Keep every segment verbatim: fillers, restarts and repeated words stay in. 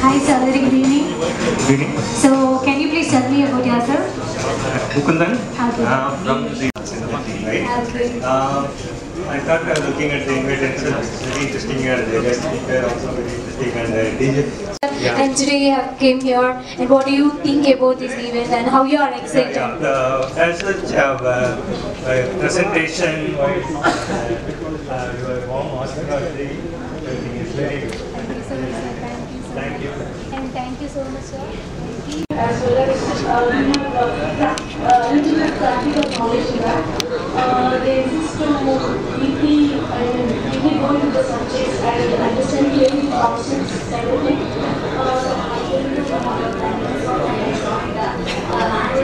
Hi sir, very good evening. Good evening. So, can you please tell me about yourself? Mukundan, Okay. uh, from the right? Okay. Uh, I thought uh, looking at the invitation, it's very interesting and the guest speaker also very interesting and uh, D J. Yeah. And today you have came here, and what do you think about this event and how you are excited? Yeah, yeah. Uh, as such, uh, uh, presentation, uh, uh, your warm hospitality, everything is very good. Thank you so much, sir. Thank you so Thank much. you. And thank you so much, sir. Thank you. As well as uh, we have uh, little bit practical knowledge in that. Uh, they exist to deeply, I mean, deeply go into the subjects and understand clearly the concepts, everything. Uh, so I think to the model and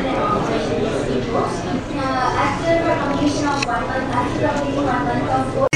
Uh, after the completion of one month, after completing one month of